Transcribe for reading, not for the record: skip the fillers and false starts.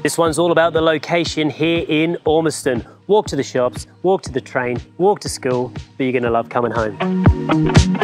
This one's all about the location here in Ormiston. Walk to the shops, walk to the train, walk to school, but you're going to love coming home.